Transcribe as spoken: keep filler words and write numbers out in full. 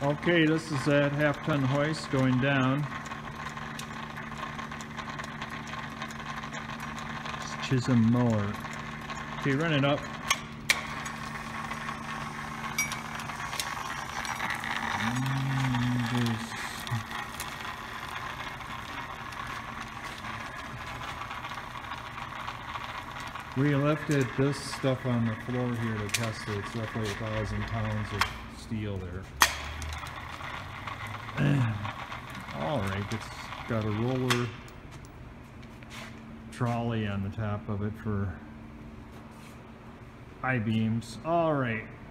Okay, this is that half-ton hoist going down. It's Chisholm mower. Okay, run it up. We lifted this stuff on the floor here to test it. It's roughly a thousand pounds of steel there. Alright, it's got a roller trolley on the top of it for I-beams. Alright.